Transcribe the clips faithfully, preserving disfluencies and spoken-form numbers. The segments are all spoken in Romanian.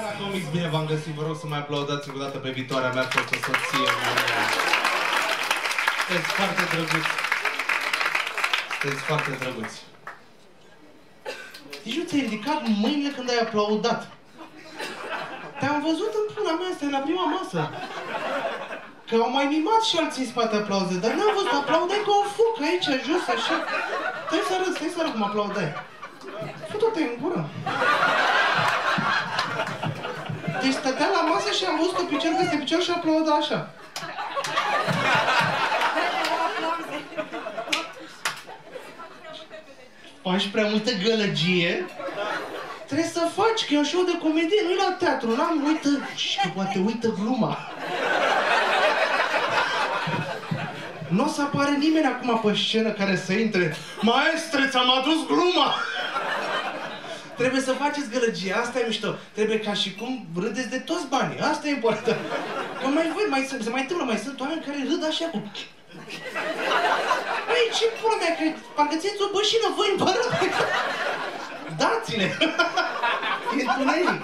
Cristiana Comics, bine v-am găsit, vă rog să mai aplaudați încă o dată pe viitoarea mea, fostă soție. Sunteți foarte drăguți. Sunteți foarte drăguți. Nici nu ți-ai ridicat mâinile când ai aplaudat. Te-am văzut în pula mea, asta e la prima masă. Că au mai mimat și alții în spate aplauze, dar n-am văzut, aplaudai ca o focă aici, jos, așa. Stai să arăt, stai să arăt cum aplaudai. Fă-te în gură. Deci stătea la masă și am văzut-o picior peste picior și aplauda așa. Faci prea multă gălăgie? Trebuie să faci, că e un show de comedie, nu-i la teatru, n-am, uită, și că poate uită gluma. Nu o să apară nimeni acum pe scenă care să intre. Maestre, ți-am adus gluma! Trebuie să faceți gălăgie, asta e mișto. Trebuie ca și cum râdeți de toți banii, asta e important. Că mai văd, mai, se mai întâmplă, mai sunt oameni care râd așa cu... Băi, ce pula mea, că parcă țineți o bășină voi în pără. Dați-le! E întuneric.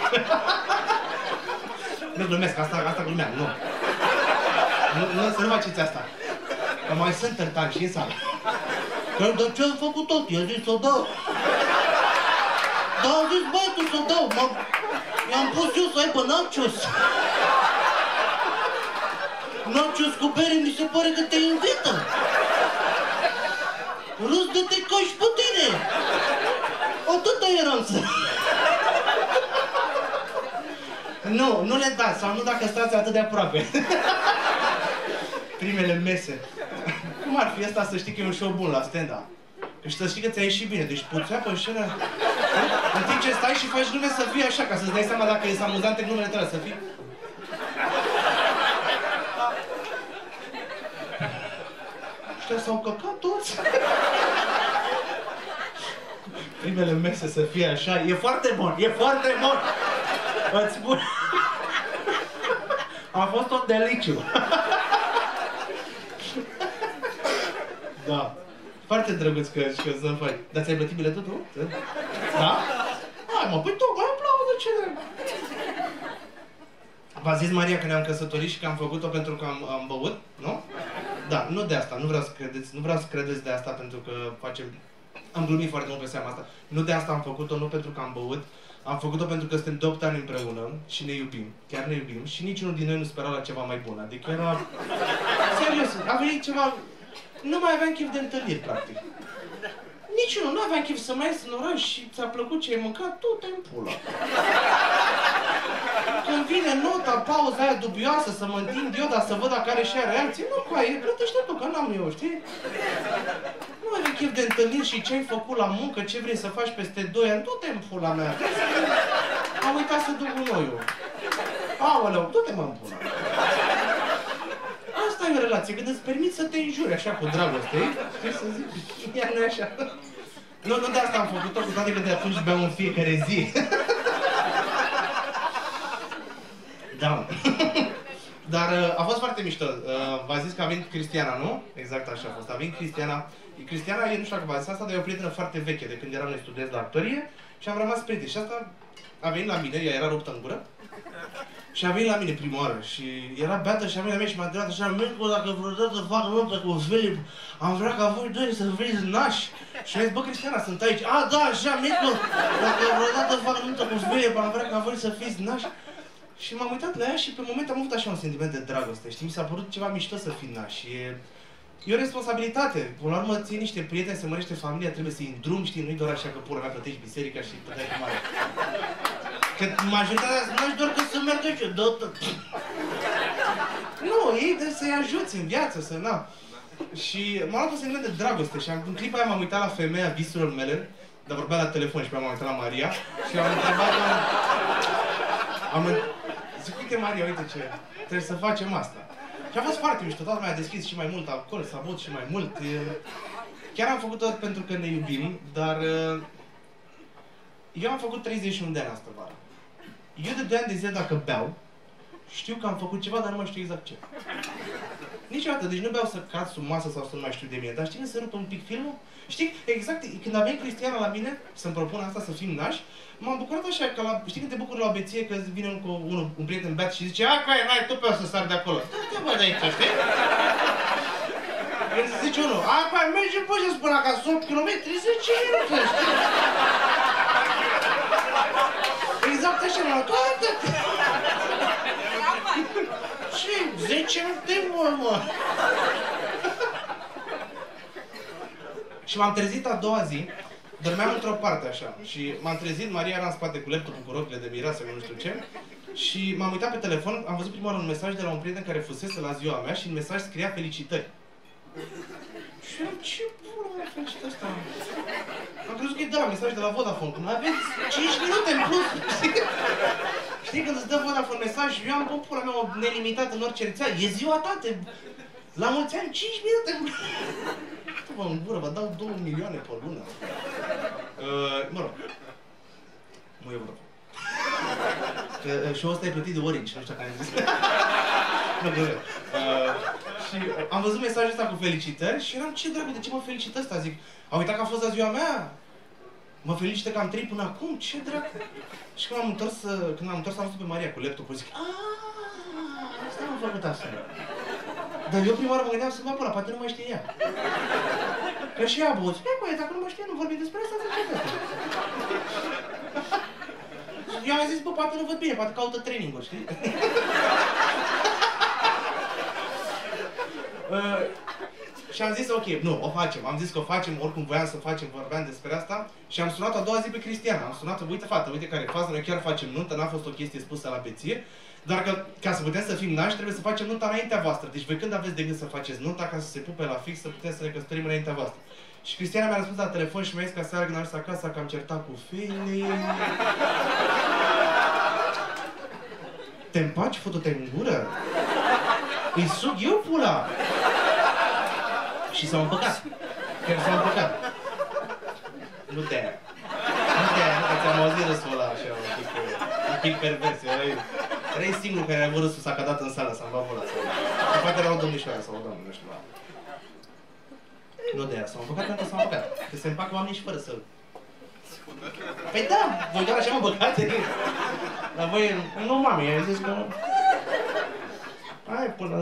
Nu glumesc, asta, asta glumeam, nu. Nu, nu, să nu faceți asta. Că mai sunt tărtani și în sală. Că de ce am făcut tot? I-a zis să o dau. Da, am zis băiatul să o dau. I-am pus eu să aibă nachos. Nachos cu bere mi se pare că te invită. Râs de te cași pe tine. Atâta eram să... Nu, nu le dați, sau nu dacă stați atât de aproape. Primele mese. Cum ar fi asta să știi că e un show bun la stand-up? Că și să știi că ți-a ieșit bine, deci puțea pe scenă. În timp ce stai și faci glume să fii așa, ca să-ți dai seama dacă e amuzante glumele tale, să fii... Ăștia s-au căcat toți. Primele mese să fie așa, e foarte bun, e foarte bun! Îți spun... A fost un deliciu. Da. Foarte drăguț că, că să-mi faci. Dar ți-ai plătit biletul tu? Da? Hai mă, păi tocmai aplaudă, ce drept. V-a zis Maria că ne-am căsătorit și că am făcut-o pentru că am, am băut? Nu? Da, nu de asta, nu vreau să credeți, nu vreau să credeți de asta pentru că facem... Am glumit foarte mult pe seama asta. Nu de asta am făcut-o, nu pentru că am băut. Am făcut-o pentru că suntem de opt ani împreună și ne iubim. Chiar ne iubim și niciunul din noi nu spera la ceva mai bun. Adică era... Serios, a venit ceva... Nu mai aveam chef de întâlniri, practic. Niciunul, nu aveam chef să mai ies în oraș și ți-a plăcut ce ai mâncat, tu te-mi pula. Când vine nota, pauza aia dubioasă, să mă întind eu, dar să văd dacă are și ea reacție, nu, cu aia, plătește tu, că n-am eu, știi? Nu mai aveam chef de întâlniri și ce ai făcut la muncă, ce vrei să faci peste doi ani, tu te-mi pula mea. Am uitat să duc gunoiul. Aoleu, du-te mă în pula. Asta e o relație, când îți permiți să te înjuri așa cu dragoste, știi să zic, iar nu e așa. Nu, nu de asta am făcut-o, cu toate că de atunci beau în fiecare zi. Da. Dar a fost foarte mișto. V-a zis că a venit Cristiana, nu? Exact așa a fost. A venit Cristiana. Cristiana e, nu știu dacă v-a zis asta, dar e o prietenă foarte veche, de când eram noi studenți la actorie și am rămas prieteni. Și asta a venit la mine, ea era ruptă în gură. Și a venit la mine prima oară și era beată și a venit la mine și m-a întrebat așa, Mircu, dacă vreodată fac nuntă cu Filip, am vrea ca voi doi să vreți nași. Și mi-a zis, bă, Cristiana, sunt aici. A, da, așa, Mircu, dacă vreodată fac nuntă cu Filip, am vrea ca voi să fiți nași. Și m-am uitat la ea și pe moment am avut așa un sentiment de dragoste, știi? Mi s-a părut ceva mișto să fii nași. E, e o responsabilitate. Până la urmă, ții niște prieteni, se mărește familia, trebuie să-i îndrumi, știi? Nu-i doar așa că pula mea plătești biserica și plăteai cu mare. Că majoritatea nu-și doar că să meargă și dă tot. Nu, ei trebuie să-i ajuți în viață, să na. Și m-am luat un sentiment de dragoste și în clipa aia m-am uitat la femeia visurilor mele, dar vorbea la telefon și pe aia m-am uitat la Maria și am întrebat, am... am zic, uite Maria, uite ce, trebuie să facem asta. Și a fost foarte mișto, toată lumea a deschis și mai mult alcool, s-a băut și mai mult. Chiar am făcut tot pentru că ne iubim, dar eu am făcut treizeci și unu de ani asta vară. Eu de doi ani de zile dacă beau, știu că am făcut ceva, dar nu mai știu exact ce. Niciodată, deci nu beau să cad sub masă sau să nu mai știu de mine, dar știi când se rupe un pic filmul? Știi, exact, când a venit Cristiana la mine să-mi propun asta să fim nași, m-am bucurat așa, că la, știi când te bucuri la o beție, că vine un, un, un prieten beat și zice, a, caie, n-ai, tu pe o să sari de acolo. Da, bă, de aici, știi? Când zice unul, a, caie, merge pe jos până acasă, opt kilometri, zece minute, știi? Exact așa, m-am luat, ce? zece minute, mă, mă! Și m-am trezit a doua zi, dormeam într-o parte așa, și m-am trezit, Maria era în spate cu laptopul, cu rochile de mireasă, nu știu ce, și m-am uitat pe telefon, am văzut prima oară un mesaj de la un prieten care fusese la ziua mea și în mesaj scria felicitări. Și eram, ce bună mă felicit ăsta? Am crezut că e de la mesaj de la Vodafone, când aveți cinci minute în plus, știi? Știi, când îți dă Vodafone mesaj, eu am pula mea nelimitat în orice rețea, e ziua ta, te... La mulți ani, cinci minute în plus. Vă în gură, vă dau două milioane pe lună. Uh, mă rog. Nu e Vodafone. Uh, și ăsta e plătit de Orange, nu știu care am zis. Nu, uh, și am văzut mesajul ăsta cu felicitări și eram, ce dracu, de ce mă felicită ăsta? Zic, a uitat că a fost la ziua mea? Mă felicită că am trăit până acum? Ce dracu? Și când am întors, când am întors, am văzut pe Maria cu laptopul, zic, aaa, asta m-am făcut asta. Dar eu prima oară mă gândeam să mă apă la, poate nu mai știe ea. Că și ea a băut. E, băie, dacă nu mă știe, nu vorbim despre asta, zice asta. Eu am zis, bă, poate nu văd bine, poate caută training-uri, știi? uh, și am zis, ok, nu, o facem. Am zis că o facem, oricum voiam să facem, vorbeam despre asta. Și am sunat a doua zi pe Cristiana. Am sunat-o, uite fată, uite care e faza, noi chiar facem nuntă, n-a fost o chestie spusă la beție. Dar că, ca să putem să fim nași, trebuie să facem nunta înaintea voastră. Deci voi când aveți de gând să faceți nunta, ca să se pupe la fix, să putem să ne căsătorim înaintea voastră. Și Cristiana mi-a răspuns la telefon și mi-a zis că seara când am ajuns acasă, că am certat cu Feli. Te împaci, fătu-te în gură? Îi sug eu pula! Și s-au împăcat. Chiar s-au împăcat. Nu te-aia. Nu te-aia, nu că ți-am auzit râsul ăla așa, un pic, un pic pervers. Erai singurul care a avut râsul s-a cădat în sală, s-a îmbavut la sală. Și poate era o domnișoară sau o doamnă, nu știu. Nu de aia, s-au împăcat pentru că s-au împăcat. Că se împacă oamenii și fără să... Păi da, voi doar așa mă băgați. Dar voi, nu mami, ai zis că... Hai până...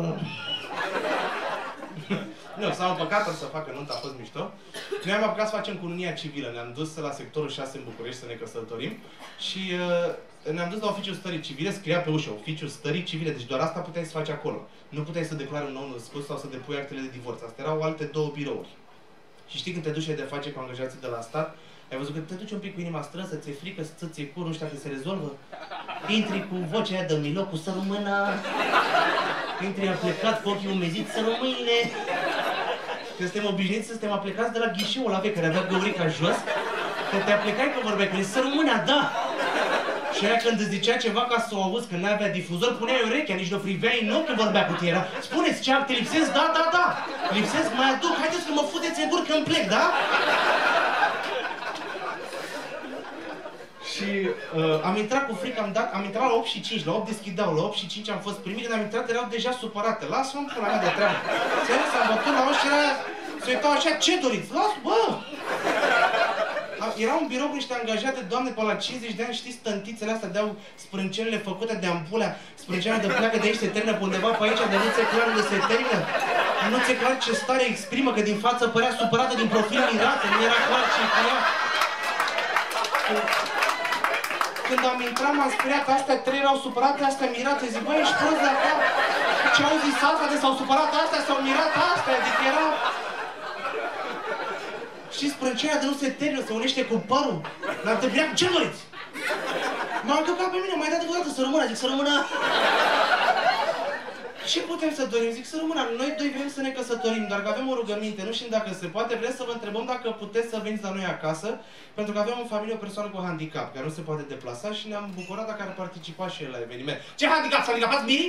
Nu, s-au împăcat, o să facă nuntă, a fost mișto. Noi am apucat să facem cununia civilă, ne-am dus la sectorul șase în București să ne căsătorim și uh, ne-am dus la oficiul stării civile, scria pe ușă, oficiul stării civile, deci doar asta puteai să faci acolo. Nu puteai să declari un nou născut sau să depui actele de divorț, astea erau alte două birouri. Și știi când te duci de face cu angajații de la stat, ai văzut că te duci un pic cu inima strânsă, ți-e frică, ți-e cur, nu știu dacă se rezolvă? Intri cu vocea aia de miloc, cu să rămână... Intri aplecat, cu ochii umeziți, să rămâine... Că suntem obișnuiți să suntem aplecați de la ghișeul ăla vechi, care avea găurica jos, că te aplecai că vorbeai cu el, să rămână, da! Și aia când îți zicea ceva ca să o auzi, că n-avea difuzor, puneai urechea, nici nu friveai în ochi când vorbea cu tine. Spuneți, ce, te lipsesc? Da, da, da! Lipsesc, mai aduc, haideți că mă futeți în gur când plec, da? Și uh, am intrat cu frică, am dat, am intrat la opt și cinci, la opt deschideau, la opt și cinci am fost primit, când am intrat erau deja supărate. Lasă-mă pula mea de treabă. Serios, am bătut la opt și era, se uitau așa, ce doriți? Lasă, bă! Era un birou cu niște angajate, doamne, pe la cincizeci de ani, știți, stântițele astea de-au sprâncenele făcute de ampulea, sprâncenele de pleacă de aici se termină pe undeva pe aici, de nu ți-e clar unde se termină. Nu ți-e clar ce stare exprimă, că din față părea supărată, din profil mirată, nu era clar ce ea. Când am intrat, m-am speriat, astea trei erau supărate, astea mirate, zic, băi, ești prost la cap. Ce au zis asta de s-au supărat astea, s-au mirat astea, adică era... Și sprânceana de nu se termină, se unește cu părul. L-am întâmpinat, ce măriți? M-am căcat pe mine, m-ai dat de vreodată să rămână, zic, să rămână... Ce putem să dorim? Zic, să rămână, noi doi vrem să ne căsătorim, doar că avem o rugăminte, nu știm dacă se poate, vrem să vă întrebăm dacă puteți să veniți la noi acasă, pentru că avem în familie o persoană cu handicap, care nu se poate deplasa și ne-am bucurat dacă ar participa și el la eveniment. Ce handicap? S-a handicapat Miri?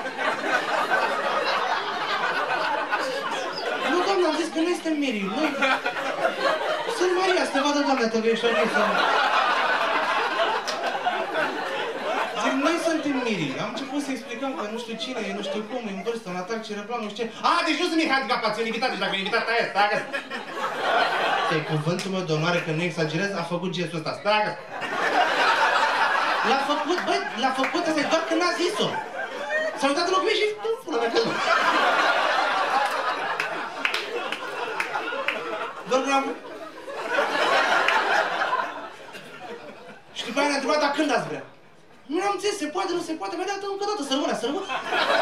Nu, doamne, am zis că noi suntem Miri, noi... Sunt Maria, să te vadă, doamne, te vei ești ok să... Zic, noi suntem suntem mirii. Am început să explicăm că nu știu cine e, nu știu cum, e în vârstă, un atac cerebral, nu știu ce. A, deci nu sunt handicapați, sunt invitat, deci dacă e invitat, stai, stai, stai. Pe cuvântul meu de onoare, că nu exagerez, a făcut gestul ăsta, stai. L-a făcut, băi, l-a făcut, asta e doar că n-a zis-o. S-a uitat în ochii și... Pula mea, că nu. Doar că l-am... Și după aia ne-a întrebat, dar când ați vrea? Nu am înțeles, se poate, nu se poate, mai dată încă o dată, să rămână, să rămână.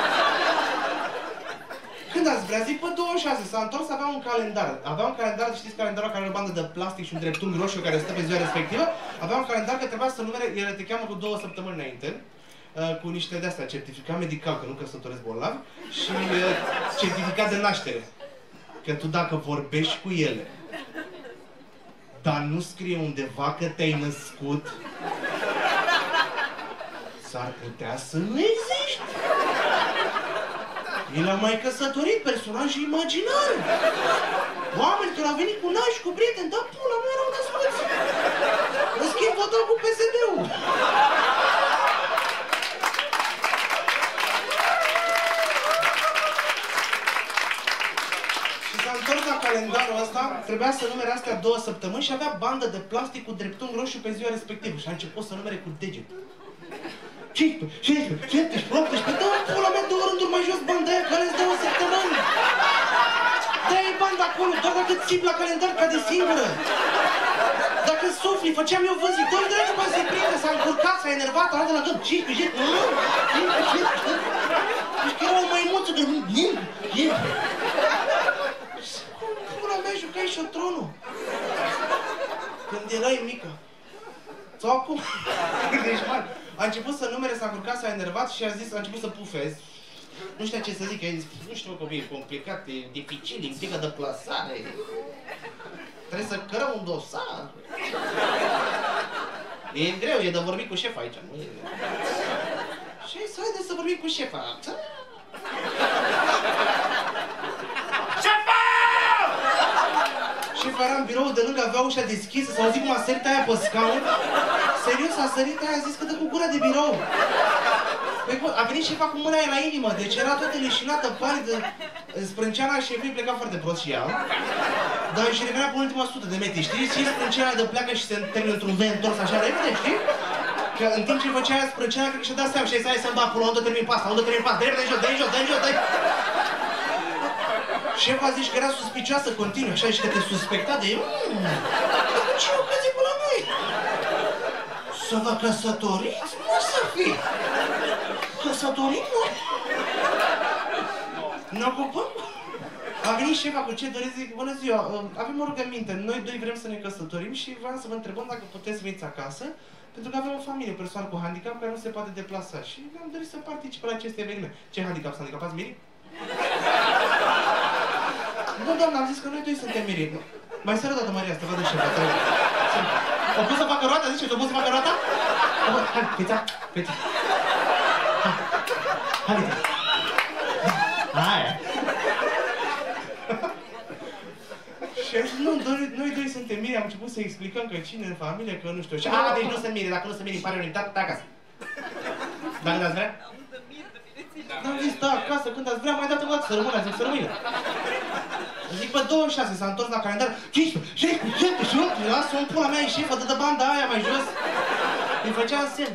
Când ați vrea? Zic, pe douăzeci și șase, s-a întors, avea un calendar. Avea un calendar, știți calendarul care are o bandă de plastic și un dreptunghi roșu care stă pe ziua respectivă? Avea un calendar că trebuia să numere, ele te cheamă cu două săptămâni înainte, cu niște de-astea, certificat medical, că nu căsătoresc bolnav, și certificat de naștere. Că tu dacă vorbești cu ele, dar nu scrie undeva că te-ai născut, s-ar putea să nu existi. El a mai căsătorit personaje imaginare. Oameni care au venit cu nași, cu prieteni, dar pula nu erau născuți. În schimb, votau cu P S D-ul. Și s-a întors la calendarul ăsta, trebuia să numere astea două săptămâni și avea bandă de plastic cu dreptunghi roșu pe ziua respectivă. Și a început să numere cu deget. cincisprezece, șaisprezece, șaptesprezece, optsprezece, dă-o pula mea două rânduri mai jos banda aia care îți dă o săptămână. Dă-i banda acolo, doar dacă țip la calendar ca de singură. Dacă sufli, făceam eu vânzii, dă-i dracu, bă, se prinde, s-a încurcat, s-a enervat, arată la gând, cincisprezece, cincisprezece, deci că era o măimuță de lim, lim. Cum pula mea jucai șotronul? Când erai mică. Sau acum. Deci, mari. A început să numere, s-a încurcat, s-a enervat și a zis, a început să pufezi. Nu știa ce să zic, a zis, nu știu că e complicat, e dificil, implică de plasare. Trebuie să cărăm un dosar. E greu, e de vorbit cu șefa aici, nu e... Și să haideți să vorbim cu șefa. Șefa! Șefa era în birou de lângă, avea ușa deschisă, s-a auzit cum a sărit aia pe scaun. Serios, a sărit aia, a zis că dă cu gura de birou. Păi, a venit șefa cu mâna aia la inimă, deci era toată leșinată, palidă, sprânceana șefului pleca foarte prost și ea. Dar își revenea pe ultima sută de metri, știi? Și sprânceana de pleacă și se termină într-un vent întors așa repede, știi? Că în timp ce făcea aia sprânceana, cred că și-a dat seama și a zis, hai să-mi bag pula, unde termin pasta, unde termin pasta, dă-i jos, dă-i jos, dă-i jos, dă-i... Șefa zici că era suspicioasă continuu, așa, și că te suspecta de eu. Ce ocazie pe la noi? Să vă căsătoriți? Nu să fie! Căsătorim noi? Ne ocupăm? A venit șefa cu ce doriți, zic, bună ziua, avem o rugăminte, noi doi vrem să ne căsătorim și vreau să vă întrebăm dacă puteți veniți acasă, pentru că avem o familie, o persoană cu handicap care nu se poate deplasa și am dorit să participe la acest eveniment. Ce handicap? Sunt handicapați mirii? Nu, doamnă, am zis că noi doi suntem mirii. Mai sără dată Maria, să vadă șefa, te rog. O pus să facă roata? Ziceți, o pus să facă roata? Hai, Peța, Peța. Hai, Peța. Hai. Și a zis, nu, noi doi suntem miri, am început să explicăm că cine în familie, că nu știu. Și a, deci nu sunt miri, dacă nu sunt miri, pare unitate, da acasă. Dar când ați vrea? N-am zis, da, acasă, când ați vrea, mai dat în dată, să rămână, zic, să rămână. Zic, pe douăzeci și șase, s-a întors la calendar, cincisprezece, șaisprezece, șaptesprezece, optsprezece, lasă-o în pula mea, e șefă, dă-dă banda aia mai jos. Îi făcea semn.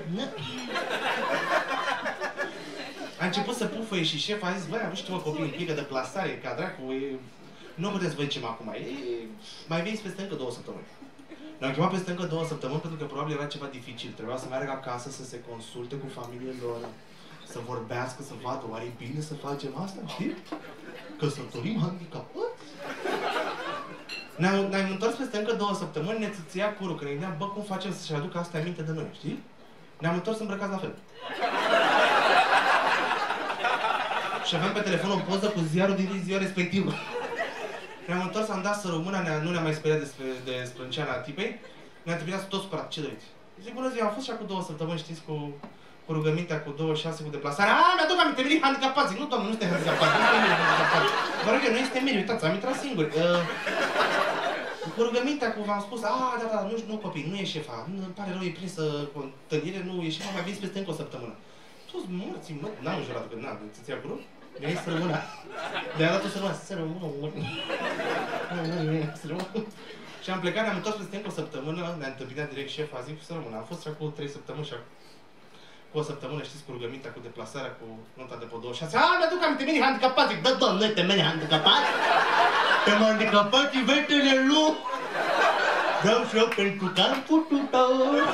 A început să pufăie și șefa a zis, băi, nu știu, mă, copii, un pic de plasare, ca dracu, e... Nu puteți să vă zicem acum, e... Mai veniți peste încă două săptămâni. Ne-am chemat peste încă două săptămâni pentru că probabil era ceva dificil. Trebuia să meargă acasă, să se consulte cu familiile lor, să vorbească, să vadă, oare e bine să facem asta, știi? Căsătorim handicapați? Ne-am ne întors peste încă două săptămâni, ne țâția curul, că ne gândeam, bă, cum facem să-și aducă asta aminte de noi, știi? Ne-am întors îmbrăcați la fel. Și aveam pe telefon o poză cu ziarul din ziua respectivă. Ne-am întors, am dat să rămână, ne nu ne-am mai speriat de, de sprânceana tipei. Ne-am terminat tot supărat. Ce doriți? Zic, bună ziua, am fost și acum două săptămâni, știți, cu, cu rugămintea cu douăzeci și șase cu deplasare. A, mi-aduc aminte, mirii handicapați. Zic, nu, doamne, nu suntem handicapați, nu suntem mirii handicapați. Vă rog eu, noi suntem mirii, uitați, am intrat singuri. Uh, cu rugămintea, cu v-am spus, a, da, da, nu, nu copii, nu e șefa, nu, îmi pare rău, e prinsă cu întâlnire, nu e șefa, mai veniți peste încă o săptămână. morții, mă, n-am jurat că n-am, ți-ți ia grup? Mi-ai să rămână. De-aia dat-o să rămână, să rămână, să rămână. Și am plecat, ne-am întors peste încă o săptămână, ne-a întâmpinat direct șefa, zic să rămână. Am fost și acum trei săptămâni și cu o săptămână, știți, cu rugămintea, cu deplasarea, cu nota de pe douăzeci și șase. A, mi-aduc aminte, meni handicapați, zic, da, doamne, te meni handicapați? Te-am handicapat, ivetele lui. Vreau și eu pentru că am putut-o.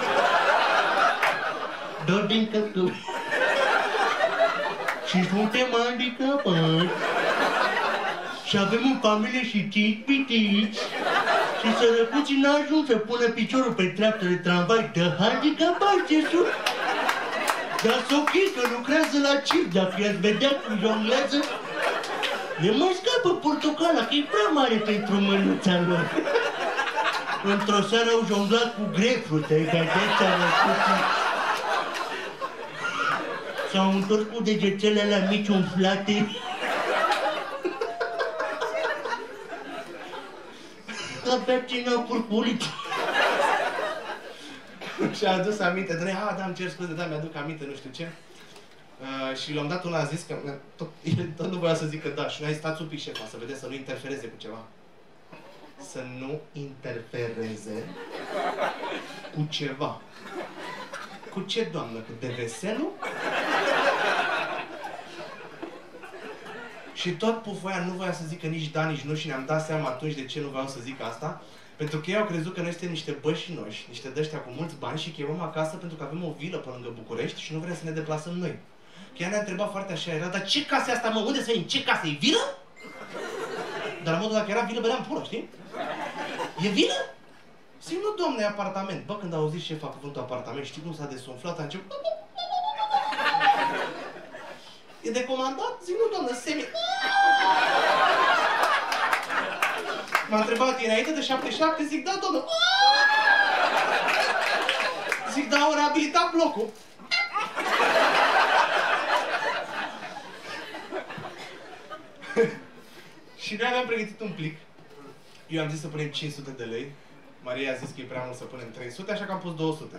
Dor din căpturi. Și suntem handicapați. Și avem în familie și cinci pitici. Și sărăcuții n-ajung să pună piciorul pe treaptă de tramvai de handicapați, ce sunt. Dar s-o ok că lucrează la circ, dacă i-ați vedea cum jonglează, le mai scapă portocala, că e prea mare pentru mânuța lor. Într-o seară au jonglat cu grapefruit, adică aceștia răscuții. S-au întors cu degețele alea mici umflate. Abia țineau purpurit. Și-a adus aminte, de a, da, îmi cer scuze, da, mi-aduc aminte, nu știu ce. Uh, și la un dat una a zis că, tot, tot nu voia să zică da, și noi stați un pic șefa, să vedeți, să nu interfereze cu ceva. Să nu interfereze cu ceva. Cu ce, doamnă? Cu deveselul? Și tot pufoia nu voia să zică nici da, nici nu și ne-am dat seama atunci de ce nu voiau să zic asta. Pentru că ei au crezut că noi suntem niște bășinoși, niște dăștia cu mulți bani și că chemăm acasă pentru că avem o vilă pe lângă București și nu vrem să ne deplasăm noi. Că ea ne-a întrebat foarte așa, era, dar ce casă e asta, mă? Unde să venim? Ce casă? E vilă? Dar la modul dacă era vilă, băream pură, știi? E vilă? Zic, nu, domne, e apartament. Bă, când a auzit șefa cuvântul apartament, știi cum s-a desumflat, a început... E de comandat? Zic, nu, doamnă, semi... M-a întrebat, e înainte de șaptezeci și șapte? Zic, da, doamnă. Zic, da, au reabilitat blocul. Și noi aveam pregătit un plic. Eu am zis să punem cinci sute de lei. Maria a zis că e prea mult să punem trei sute, așa că am pus două sute.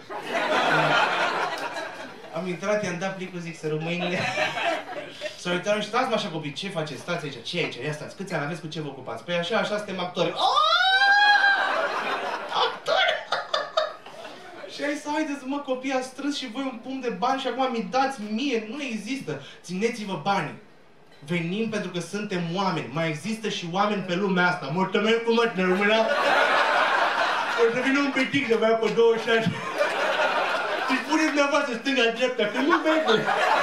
Am intrat, i-am dat plicul, zic, să rămâinile. S-au uitat și stați, mă, așa, copii, ce faceți? Stați aici, ce e aici? Ia stați, câți ani aveți, cu ce vă ocupați? Păi așa, așa, suntem actori. Actori! Și ai să haideți, mă, copii, ați strâns și voi un pumn de bani și acum mi dați mie, nu există. Țineți-vă banii. Venim pentru că suntem oameni. Mai există și oameni pe lumea asta. Mulțumesc frumos, ne rămânea. O să vină un pitic de avea pe douăzeci și șase. Și spuneți dumneavoastră stânga-dreapta, că nu vede.